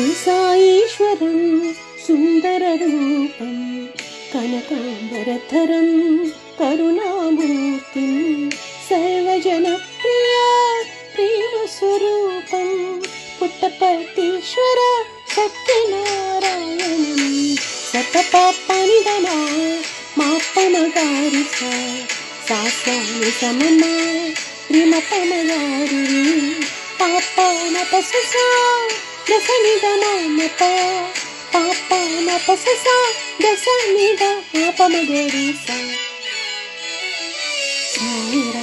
సాయేశ్వరం సుందరరూపం కనకాంబరధరం కరుణామూర్తిం సర్వజనప్రియ ప్రేమస్వరూపం పుట్టపర్తీశ్వర Satyanarayanam సతపాపనిదమా మాపమగారి సాస్వామి సమమా రిమపమగారి పాపనపససా దశనిదమామప పాపనపససా దశనిద మాపమగారి సా